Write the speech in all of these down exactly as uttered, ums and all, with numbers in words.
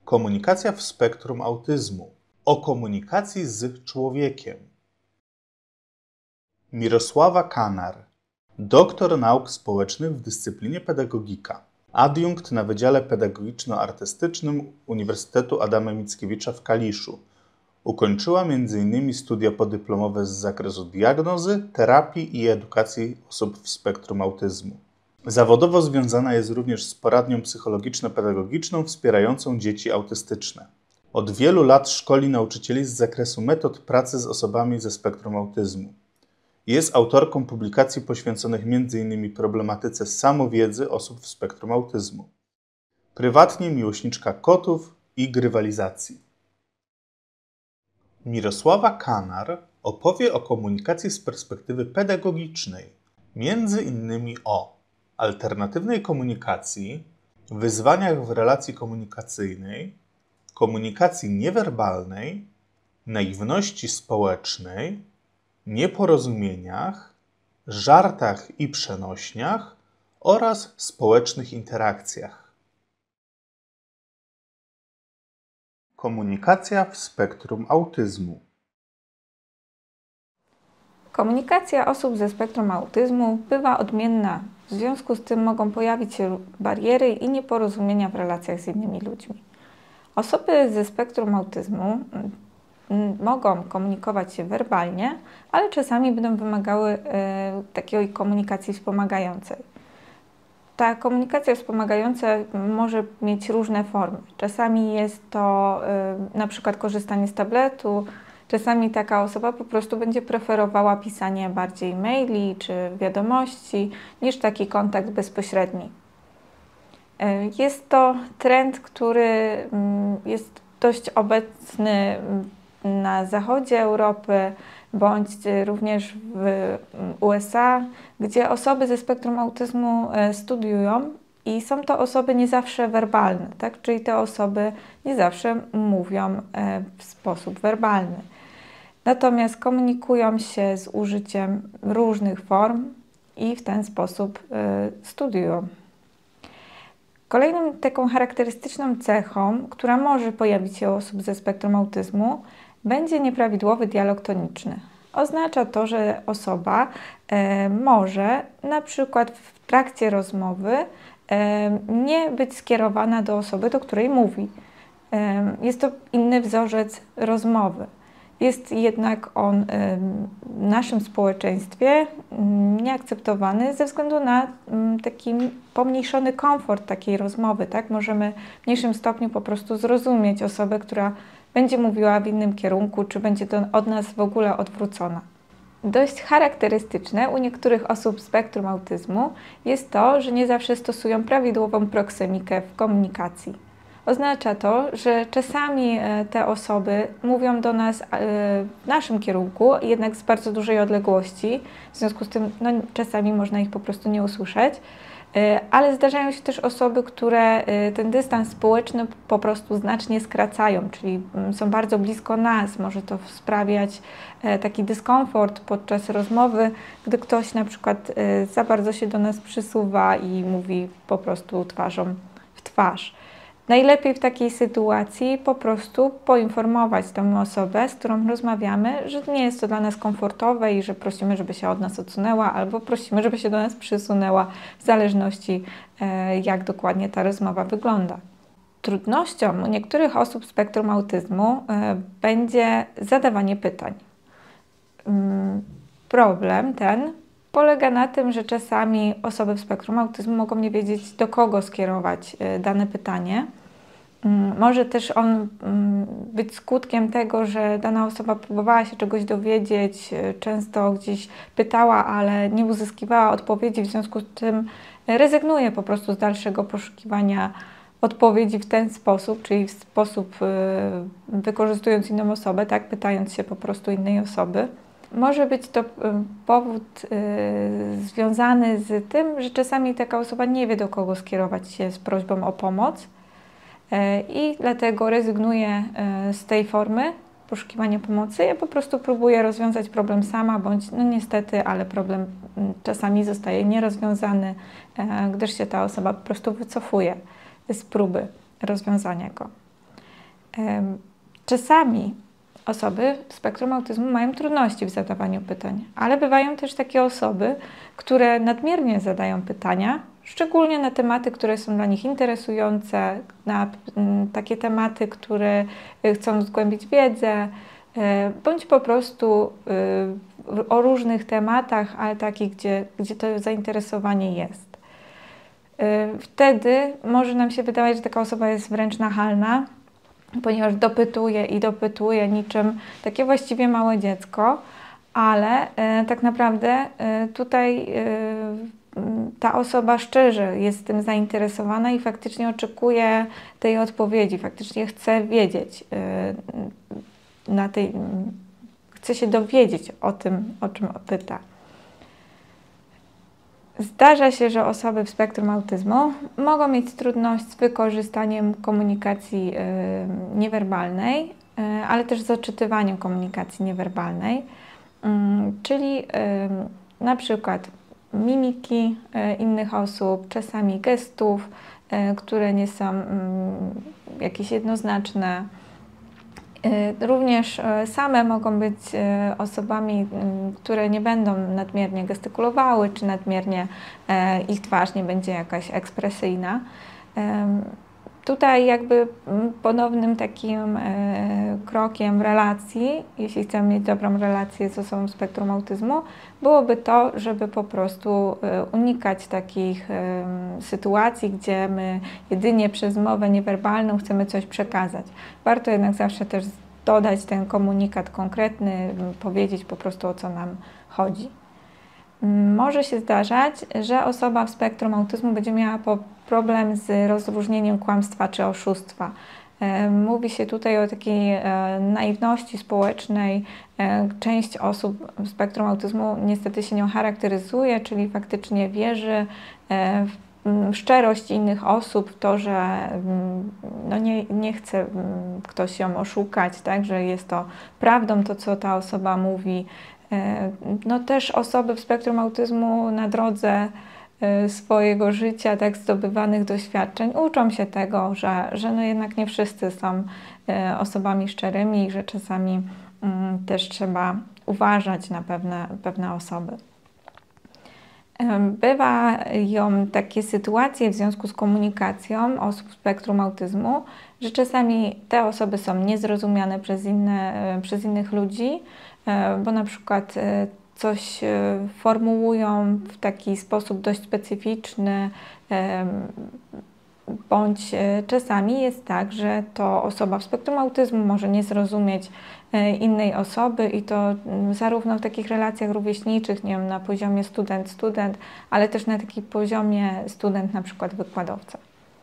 Komunikacja w spektrum autyzmu. O komunikacji z człowiekiem. Mirosława Kanar, doktor nauk społecznych w dyscyplinie pedagogika, adiunkt na Wydziale Pedagogiczno-Artystycznym Uniwersytetu Adama Mickiewicza w Kaliszu. Ukończyła między innymi studia podyplomowe z zakresu diagnozy, terapii i edukacji osób w spektrum autyzmu. Zawodowo związana jest również z poradnią psychologiczno-pedagogiczną wspierającą dzieci autystyczne. Od wielu lat szkoli nauczycieli z zakresu metod pracy z osobami ze spektrum autyzmu. Jest autorką publikacji poświęconych między innymi problematyce samowiedzy osób w spektrum autyzmu. Prywatnie miłośniczka kotów i grywalizacji. Mirosława Kanar opowie o komunikacji z perspektywy pedagogicznej, między innymi o alternatywnej komunikacji, wyzwaniach w relacji komunikacyjnej, komunikacji niewerbalnej, naiwności społecznej, nieporozumieniach, żartach i przenośniach oraz społecznych interakcjach. Komunikacja w spektrum autyzmu. Komunikacja osób ze spektrum autyzmu bywa odmienna. W związku z tym mogą pojawić się bariery i nieporozumienia w relacjach z innymi ludźmi. Osoby ze spektrum autyzmu mogą komunikować się werbalnie, ale czasami będą wymagały e, takiej komunikacji wspomagającej. Ta komunikacja wspomagająca może mieć różne formy. Czasami jest to e, na przykład korzystanie z tabletu, czasami taka osoba po prostu będzie preferowała pisanie bardziej maili czy wiadomości niż taki kontakt bezpośredni. E, jest to trend, który mm, jest dość obecny na zachodzie Europy, bądź również w U S A, gdzie osoby ze spektrum autyzmu studiują i są to osoby nie zawsze werbalne, tak? Czyli te osoby nie zawsze mówią w sposób werbalny. Natomiast komunikują się z użyciem różnych form i w ten sposób studiują. Kolejną taką charakterystyczną cechą, która może pojawić się u osób ze spektrum autyzmu, będzie nieprawidłowy dialog toniczny. Oznacza to, że osoba e, może na przykład w trakcie rozmowy e, nie być skierowana do osoby, do której mówi. E, jest to inny wzorzec rozmowy. Jest jednak on e, w naszym społeczeństwie nieakceptowany ze względu na m, taki pomniejszony komfort takiej rozmowy. Tak? Możemy w mniejszym stopniu po prostu zrozumieć osobę, która będzie mówiła w innym kierunku, czy będzie to od nas w ogóle odwrócona. Dość charakterystyczne u niektórych osób spektrum autyzmu jest to, że nie zawsze stosują prawidłową proksemikę w komunikacji. Oznacza to, że czasami te osoby mówią do nas w naszym kierunku, jednak z bardzo dużej odległości, w związku z tym no, czasami można ich po prostu nie usłyszeć. Ale zdarzają się też osoby, które ten dystans społeczny po prostu znacznie skracają, czyli są bardzo blisko nas. Może to sprawiać taki dyskomfort podczas rozmowy, gdy ktoś na przykład za bardzo się do nas przysuwa i mówi po prostu twarzą w twarz. Najlepiej w takiej sytuacji po prostu poinformować tę osobę, z którą rozmawiamy, że nie jest to dla nas komfortowe i że prosimy, żeby się od nas odsunęła, albo prosimy, żeby się do nas przysunęła, w zależności jak dokładnie ta rozmowa wygląda. Trudnością u niektórych osób spektrum autyzmu będzie zadawanie pytań. Problem ten polega na tym, że czasami osoby w spektrum autyzmu mogą nie wiedzieć, do kogo skierować dane pytanie. Może też on być skutkiem tego, że dana osoba próbowała się czegoś dowiedzieć, często gdzieś pytała, ale nie uzyskiwała odpowiedzi, w związku z tym rezygnuje po prostu z dalszego poszukiwania odpowiedzi w ten sposób, czyli w sposób wykorzystując inną osobę, tak, pytając się po prostu innej osoby. Może być to powód y, związany z tym, że czasami taka osoba nie wie, do kogo skierować się z prośbą o pomoc y, i dlatego rezygnuje y, z tej formy poszukiwania pomocy. Ja po prostu próbuję rozwiązać problem sama, bądź no niestety, ale problem czasami zostaje nierozwiązany, y, gdyż się ta osoba po prostu wycofuje z próby rozwiązania go. Czasami osoby w spektrum autyzmu mają trudności w zadawaniu pytań, ale bywają też takie osoby, które nadmiernie zadają pytania, szczególnie na tematy, które są dla nich interesujące, na takie tematy, które chcą zgłębić wiedzę, bądź po prostu o różnych tematach, ale takich, gdzie, gdzie to zainteresowanie jest. Wtedy może nam się wydawać, że taka osoba jest wręcz nachalna, ponieważ dopytuje i dopytuje niczym takie właściwie małe dziecko, ale e, tak naprawdę e, tutaj e, ta osoba szczerze jest tym zainteresowana i faktycznie oczekuje tej odpowiedzi, faktycznie chce wiedzieć, e, na tej, chce się dowiedzieć o tym, o czym pyta. Zdarza się, że osoby w spektrum autyzmu mogą mieć trudność z wykorzystaniem komunikacji y, niewerbalnej, y, ale też z odczytywaniem komunikacji niewerbalnej, y, czyli y, na przykład mimiki y, innych osób, czasami gestów, y, które nie są y, jakieś jednoznaczne. Również same mogą być osobami, które nie będą nadmiernie gestykulowały, czy nadmiernie ich twarz nie będzie jakaś ekspresyjna. Tutaj jakby ponownym takim krokiem w relacji, jeśli chcemy mieć dobrą relację z osobą z spektrum autyzmu, byłoby to, żeby po prostu unikać takich sytuacji, gdzie my jedynie przez mowę niewerbalną chcemy coś przekazać. Warto jednak zawsze też dodać ten komunikat konkretny, powiedzieć po prostu, o co nam chodzi. Może się zdarzać, że osoba w spektrum autyzmu będzie miała problem z rozróżnieniem kłamstwa czy oszustwa. Mówi się tutaj o takiej naiwności społecznej. Część osób w spektrum autyzmu niestety się nią charakteryzuje, czyli faktycznie wierzy w szczerość innych osób, w to, że no nie, nie chce ktoś ją oszukać, tak, że jest to prawdą to, co ta osoba mówi. No też osoby w spektrum autyzmu na drodze swojego życia, tak, zdobywanych doświadczeń, uczą się tego, że, że no jednak nie wszyscy są osobami szczerymi i że czasami też trzeba uważać na pewne, pewne osoby. Bywają takie sytuacje w związku z komunikacją osób w spektrum autyzmu, że czasami te osoby są niezrozumiane przez, inne, przez innych ludzi, bo na przykład coś formułują w taki sposób dość specyficzny, bądź czasami jest tak, że to osoba w spektrum autyzmu może nie zrozumieć innej osoby i to zarówno w takich relacjach rówieśniczych, nie wiem, na poziomie student-student, ale też na takim poziomie student, na przykład wykładowca.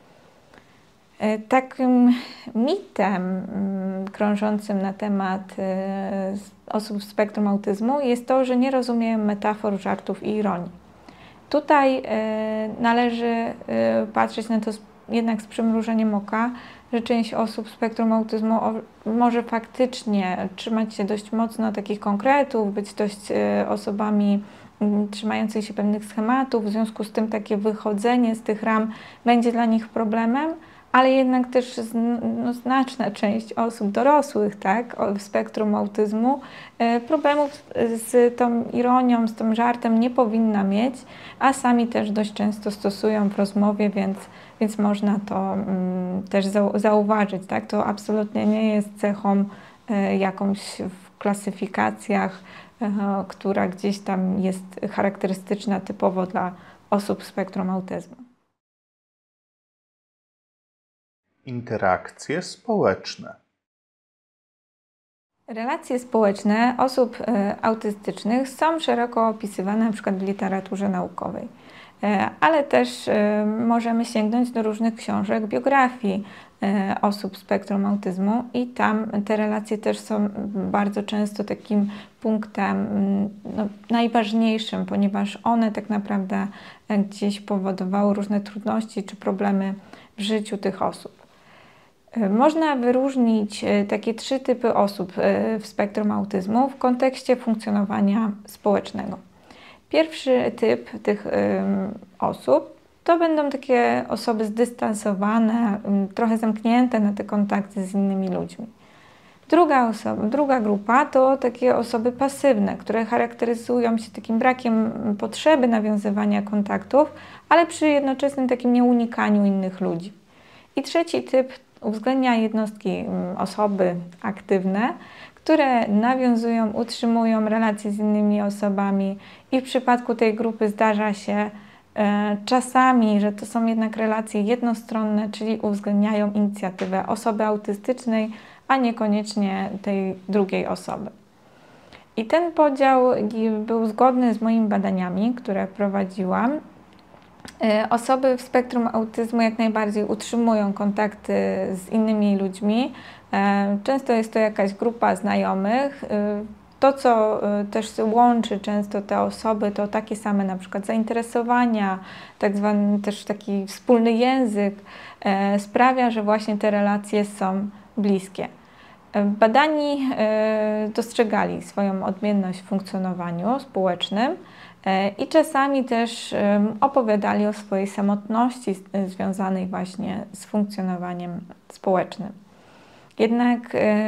Takim mitem krążącym na temat osób w spektrum autyzmu jest to, że nie rozumieją metafor, żartów i ironii. Tutaj należy patrzeć na to jednak z przymrużeniem oka, że część osób w spektrum autyzmu może faktycznie trzymać się dość mocno takich konkretów, być dość osobami trzymających się pewnych schematów, w związku z tym takie wychodzenie z tych ram będzie dla nich problemem, ale jednak też no, znaczna część osób dorosłych, tak, w spektrum autyzmu problemów z tą ironią, z tym żartem nie powinna mieć, a sami też dość często stosują w rozmowie, więc, więc można to um, też zauważyć. Tak? To absolutnie nie jest cechą y, jakąś w klasyfikacjach, y, która gdzieś tam jest charakterystyczna typowo dla osób w spektrum autyzmu. Interakcje społeczne. Relacje społeczne osób autystycznych są szeroko opisywane na przykład w literaturze naukowej, ale też możemy sięgnąć do różnych książek, biografii osób z spektrum autyzmu i tam te relacje też są bardzo często takim punktem no, najważniejszym, ponieważ one tak naprawdę gdzieś powodowały różne trudności czy problemy w życiu tych osób. Można wyróżnić takie trzy typy osób w spektrum autyzmu w kontekście funkcjonowania społecznego. Pierwszy typ tych osób to będą takie osoby zdystansowane, trochę zamknięte na te kontakty z innymi ludźmi. Druga, osoba, druga grupa to takie osoby pasywne, które charakteryzują się takim brakiem potrzeby nawiązywania kontaktów, ale przy jednoczesnym takim nieunikaniu innych ludzi. I trzeci typ uwzględnia jednostki, osoby aktywne, które nawiązują, utrzymują relacje z innymi osobami i w przypadku tej grupy zdarza się e, czasami, że to są jednak relacje jednostronne, czyli uwzględniają inicjatywę osoby autystycznej, a niekoniecznie tej drugiej osoby. I ten podział był zgodny z moimi badaniami, które prowadziłam. Osoby w spektrum autyzmu jak najbardziej utrzymują kontakty z innymi ludźmi. Często jest to jakaś grupa znajomych. To, co też łączy często te osoby, to takie same na przykład zainteresowania, tak zwany też taki wspólny język sprawia, że właśnie te relacje są bliskie. Badani dostrzegali swoją odmienność w funkcjonowaniu społecznym i czasami też opowiadali o swojej samotności związanej właśnie z funkcjonowaniem społecznym. Jednak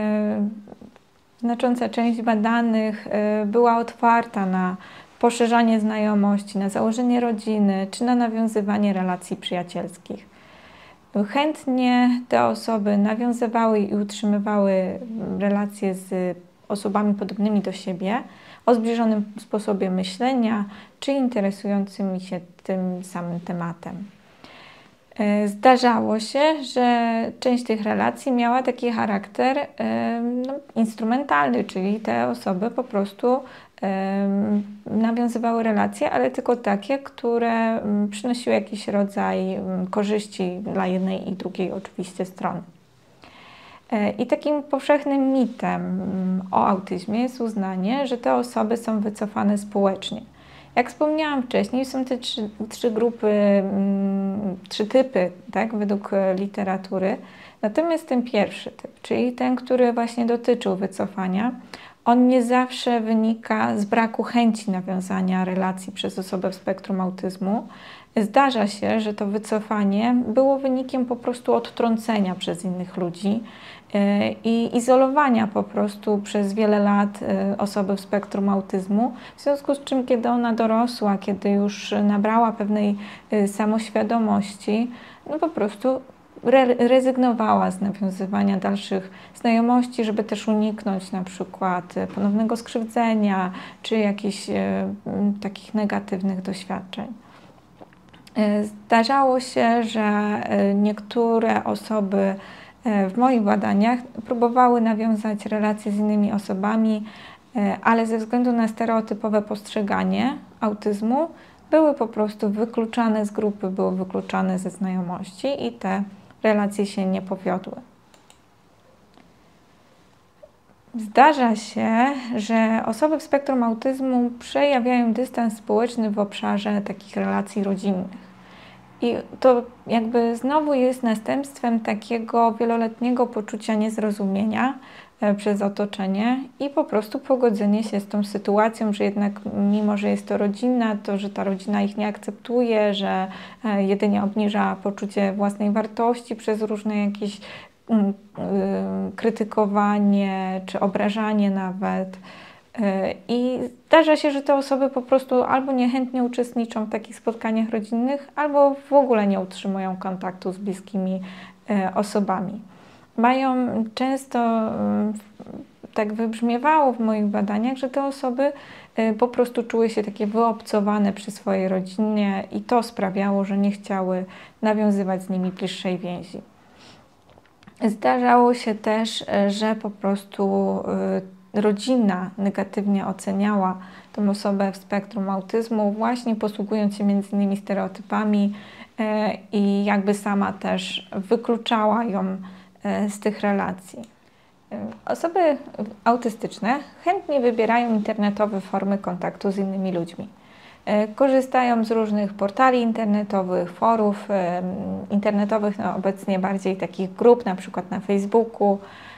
znacząca część badanych była otwarta na poszerzanie znajomości, na założenie rodziny czy na nawiązywanie relacji przyjacielskich. Chętnie te osoby nawiązywały i utrzymywały relacje z osobami podobnymi do siebie, o zbliżonym sposobie myślenia, czy interesującymi się tym samym tematem. Zdarzało się, że część tych relacji miała taki charakter no, instrumentalny, czyli te osoby po prostu nawiązywały relacje, ale tylko takie, które przynosiły jakiś rodzaj korzyści dla jednej i drugiej oczywiście strony. I takim powszechnym mitem o autyzmie jest uznanie, że te osoby są wycofane społecznie. Jak wspomniałam wcześniej, są te trzy, trzy grupy, trzy typy, tak, według literatury. Natomiast ten pierwszy typ, czyli ten, który właśnie dotyczył wycofania, on nie zawsze wynika z braku chęci nawiązania relacji przez osobę w spektrum autyzmu. Zdarza się, że to wycofanie było wynikiem po prostu odtrącenia przez innych ludzi i izolowania po prostu przez wiele lat osoby w spektrum autyzmu, w związku z czym kiedy ona dorosła, kiedy już nabrała pewnej samoświadomości, no po prostu re rezygnowała z nawiązywania dalszych znajomości, żeby też uniknąć na przykład ponownego skrzywdzenia czy jakichś e, takich negatywnych doświadczeń. Zdarzało się, że niektóre osoby w moich badaniach próbowały nawiązać relacje z innymi osobami, ale ze względu na stereotypowe postrzeganie autyzmu były po prostu wykluczane z grupy, były wykluczane ze znajomości i te relacje się nie powiodły. Zdarza się, że osoby w spektrum autyzmu przejawiają dystans społeczny w obszarze takich relacji rodzinnych. I to jakby znowu jest następstwem takiego wieloletniego poczucia niezrozumienia przez otoczenie i po prostu pogodzenie się z tą sytuacją, że jednak mimo, że jest to rodzina, to że ta rodzina ich nie akceptuje, że jedynie obniża poczucie własnej wartości przez różne jakieś krytykowanie czy obrażanie nawet. I zdarza się, że te osoby po prostu albo niechętnie uczestniczą w takich spotkaniach rodzinnych, albo w ogóle nie utrzymują kontaktu z bliskimi osobami. Mają często, tak wybrzmiewało w moich badaniach, że te osoby po prostu czuły się takie wyobcowane przy swojej rodzinie i to sprawiało, że nie chciały nawiązywać z nimi bliższej więzi. Zdarzało się też, że po prostu rodzina negatywnie oceniała tą osobę w spektrum autyzmu, właśnie posługując się między innymi stereotypami i jakby sama też wykluczała ją z tych relacji. Osoby autystyczne chętnie wybierają internetowe formy kontaktu z innymi ludźmi. Korzystają z różnych portali internetowych, forów internetowych, no obecnie bardziej takich grup, na przykład na Facebooku,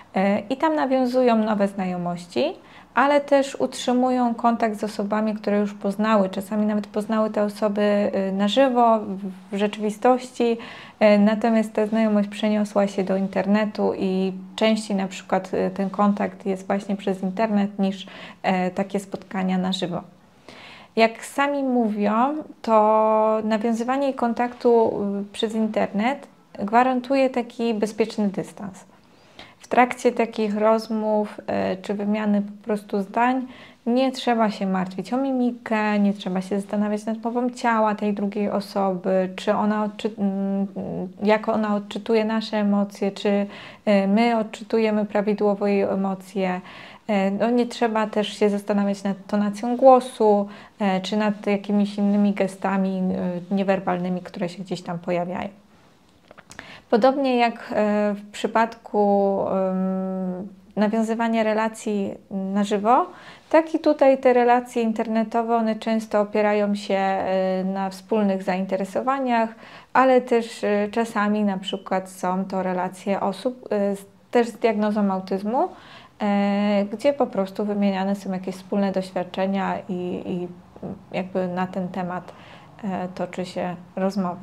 i tam nawiązują nowe znajomości, ale też utrzymują kontakt z osobami, które już poznały. Czasami nawet poznały te osoby na żywo, w rzeczywistości, natomiast ta znajomość przeniosła się do internetu i częściej na przykład ten kontakt jest właśnie przez internet niż takie spotkania na żywo. Jak sami mówią, to nawiązywanie kontaktu przez internet gwarantuje taki bezpieczny dystans. W trakcie takich rozmów czy wymiany po prostu zdań nie trzeba się martwić o mimikę, nie trzeba się zastanawiać nad mową ciała tej drugiej osoby, czy ona jak ona odczytuje nasze emocje, czy my odczytujemy prawidłowo jej emocje. No nie trzeba też się zastanawiać nad tonacją głosu, czy nad jakimiś innymi gestami niewerbalnymi, które się gdzieś tam pojawiają. Podobnie jak w przypadku nawiązywania relacji na żywo, tak i tutaj te relacje internetowe, one często opierają się na wspólnych zainteresowaniach, ale też czasami na przykład są to relacje osób też z diagnozą autyzmu, gdzie po prostu wymieniane są jakieś wspólne doświadczenia i, i jakby na ten temat toczy się rozmowa.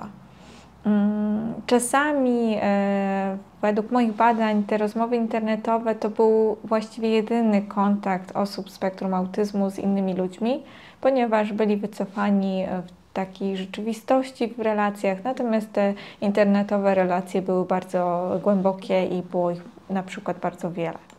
Czasami e, według moich badań te rozmowy internetowe to był właściwie jedyny kontakt osób z spektrum autyzmu z innymi ludźmi, ponieważ byli wycofani w takiej rzeczywistości w relacjach, natomiast te internetowe relacje były bardzo głębokie i było ich na przykład bardzo wiele.